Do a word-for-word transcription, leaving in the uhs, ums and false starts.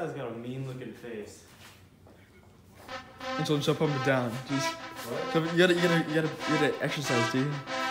guy's got a mean looking face. And so jump up and down. Just What? jump, you gotta, you gotta, you gotta, you gotta exercise, dude.